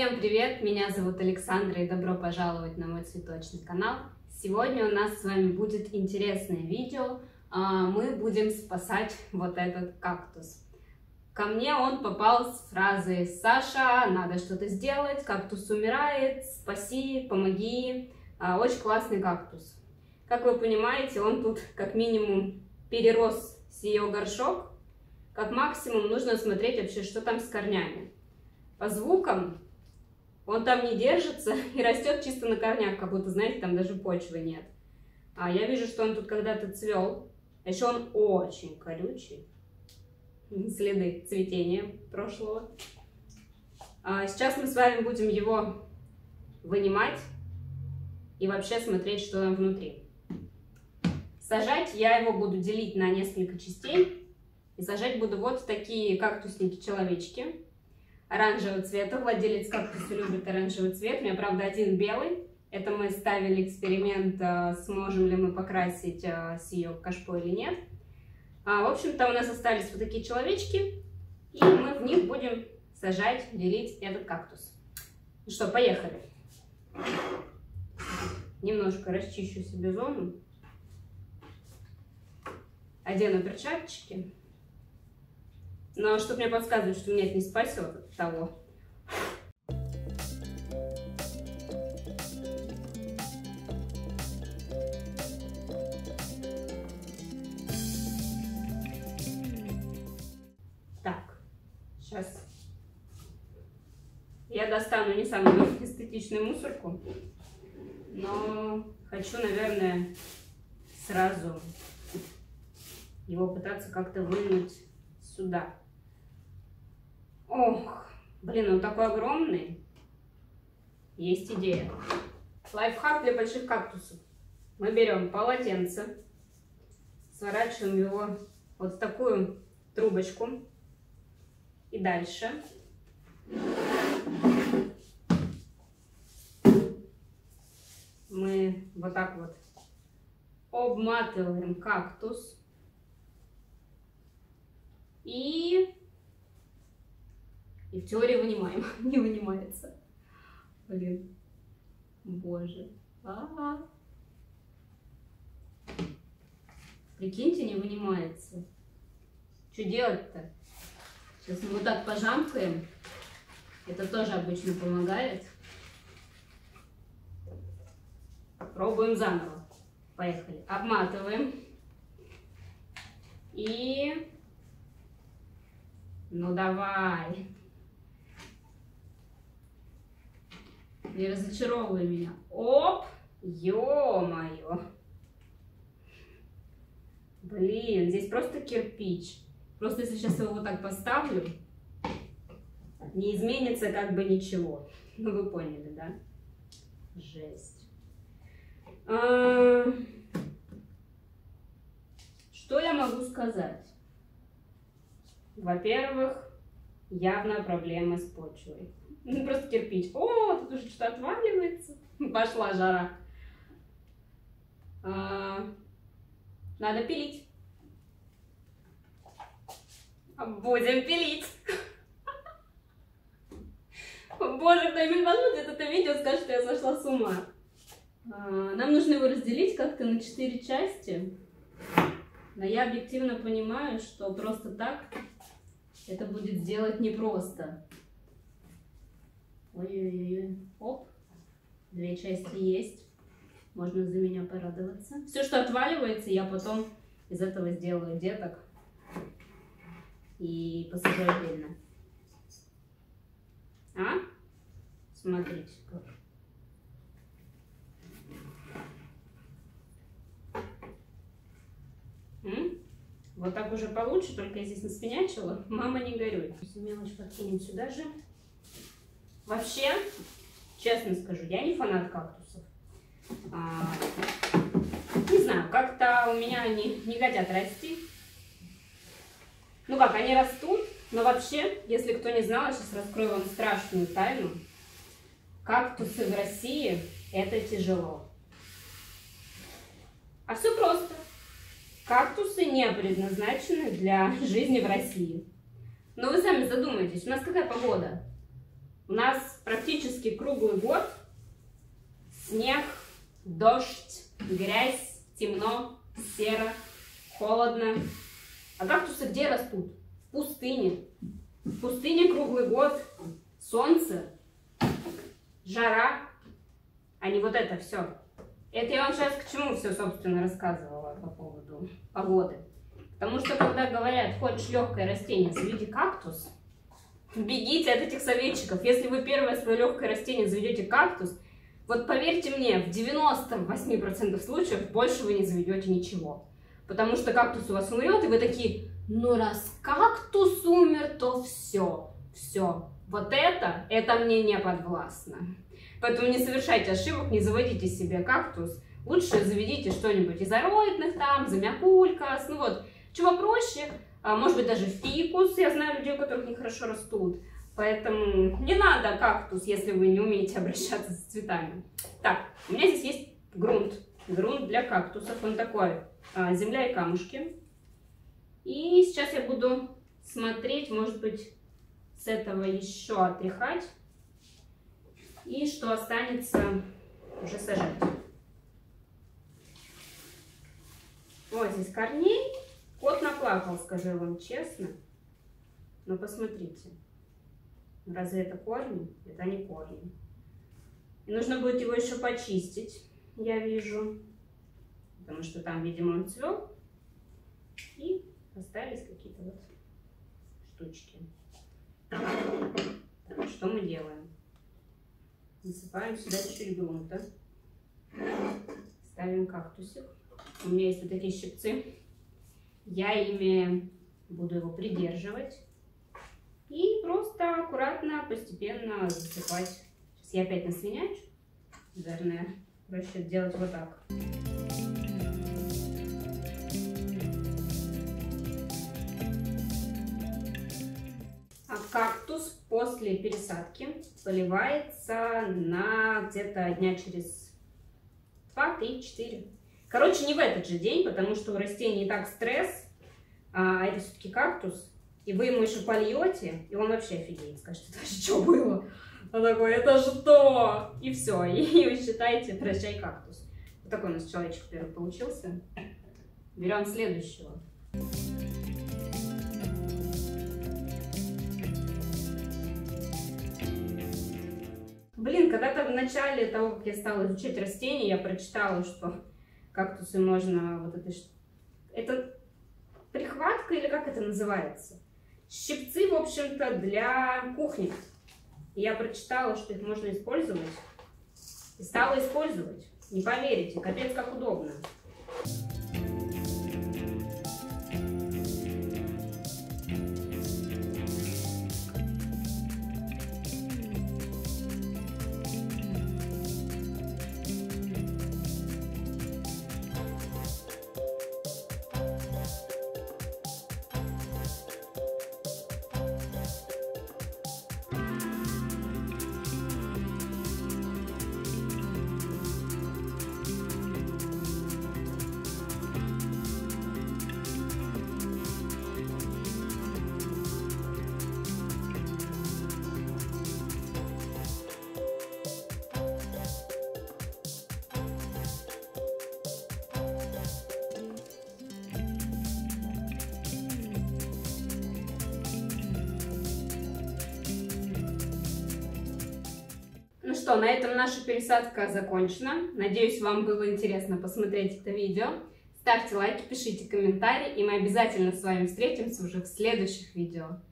Всем привет! Меня зовут Александра и добро пожаловать на мой цветочный канал. Сегодня у нас с вами будет интересное видео. Мы будем спасать вот этот кактус. Ко мне он попал с фразы: «Саша, надо что-то сделать, кактус умирает, спаси, помоги». Очень классный кактус. Как вы понимаете, он тут как минимум перерос с ее горшок. Как максимум нужно смотреть вообще, что там с корнями. По звукам он там не держится и растет чисто на корнях, как будто, знаете, там даже почвы нет. Я вижу, что он тут когда-то цвел. А еще он очень колючий. Следы цветения прошлого. Сейчас мы с вами будем его вынимать и вообще смотреть, что там внутри. Сажать я его буду делить на несколько частей. И сажать буду вот в такие кактусники-человечки. Оранжевого цвета. Владелец кактуса любит оранжевый цвет. У меня, правда, один белый. Это мы ставили эксперимент, сможем ли мы покрасить с ее кашпо или нет. В общем-то, у нас остались вот такие человечки. И мы в них будем сажать, делить этот кактус. Ну что, поехали. Немножко расчищу себе зону. Одену перчаточки. Но что-то мне подсказывает, что меня это не спасет от того. Так, сейчас я достану не самую эстетичную мусорку, но хочу, наверное, сразу его пытаться как-то вынуть сюда. Ох, блин, он такой огромный. Есть идея. Лайфхак для больших кактусов. Мы берем полотенце, сворачиваем его вот в такую трубочку. И дальше мы вот так вот обматываем кактус. И в теории вынимаем. Не вынимается. Блин. Боже. Прикиньте, не вынимается. Что делать-то? Сейчас мы вот так пожамкаем. Это тоже обычно помогает. Пробуем заново. Поехали. Обматываем. И... Ну давай. Не разочаровывай меня. Оп! Ё-моё! Блин, здесь просто кирпич. Просто если сейчас его вот так поставлю, не изменится как бы ничего. Ну вы поняли, да? Жесть. Что я могу сказать? Во-первых, явная проблема с почвой. Ну, просто кирпич. О, тут уже что-то отваливается. Пошла жара. Надо пилить. Будем пилить. Боже, кто-нибудь посмотрит это видео, скажет, что я сошла с ума. Нам нужно его разделить как-то на 4 части. Но я объективно понимаю, что просто так это будет сделать непросто. Ой-ой-ой. Оп. 2 части есть. Можно за меня порадоваться. Все, что отваливается, я потом из этого сделаю деток. И посажу отдельно. Смотрите как. Вот так уже получше, только я здесь наспенячила. Мама, не горюй. Мелочь подкинем сюда же. Вообще, честно скажу, я не фанат кактусов. Не знаю, как-то у меня они не хотят расти. Ну как, они растут, но вообще, если кто не знал, я сейчас раскрою вам страшную тайну. Кактусы в России – это тяжело. А все просто. Кактусы не предназначены для жизни в России. Но вы сами задумайтесь, у нас какая погода? У нас практически круглый год снег, дождь, грязь, темно, серо, холодно. А кактусы где растут? В пустыне. В пустыне круглый год солнце, жара, а не вот это все. Это я вам сейчас к чему все, собственно, рассказывала по поводу погоды. Потому что, когда говорят, хочешь легкое растение, заведи кактус, бегите от этих советчиков. Если вы первое свое легкое растение заведете кактус, вот поверьте мне, в 98% случаев больше вы не заведете ничего. Потому что кактус у вас умрет, и вы такие, ну раз кактус умер, то все. Вот это мне не подвластно. Поэтому не совершайте ошибок, не заводите себе кактус. Лучше заведите что-нибудь из ароидных там, замякулькас, ну вот, чего проще. Может быть, даже фикус, я знаю людей, у которых не хорошо растут. Поэтому не надо кактус, если вы не умеете обращаться с цветами. Так, у меня здесь есть грунт. Грунт для кактусов, он такой, земля и камушки. И сейчас я буду смотреть, может быть, с этого еще отряхать. И что останется, уже сажать. Вот здесь корней. Кот наплакал, скажу вам честно. Но посмотрите. Разве это корни? Это не корни. И нужно будет его еще почистить, я вижу. Потому что там, видимо, он цвел. И остались какие-то вот штучки. Так, что мы делаем? Насыпаем сюда чуть-чуть грунта. Ставим кактусик. У меня есть вот такие щипцы. Я ими буду его придерживать. И просто аккуратно, постепенно засыпать. Сейчас я опять наслинячу. Наверное, проще делать вот так. А кактус после пересадки поливается на где-то дня через 2, 3, 4. Короче, не в этот же день, потому что у растения и так стресс, а это все-таки кактус. И вы ему еще польете, и он вообще офигеет, скажет, это что было? Он такой, это что? И все, и вы считаете, прощай кактус. Вот такой у нас человечек первый получился. Берем следующего. Блин, когда-то в начале того, как я стала изучать растения, я прочитала, что кактусы можно вот это прихватка или как это называется? Щипцы, в общем-то, для кухни. И я прочитала, что их можно использовать. И стала использовать. Не поверите, капец как удобно. Ну что, на этом наша пересадка закончена. Надеюсь, вам было интересно посмотреть это видео. Ставьте лайки, пишите комментарии, и мы обязательно с вами встретимся уже в следующих видео.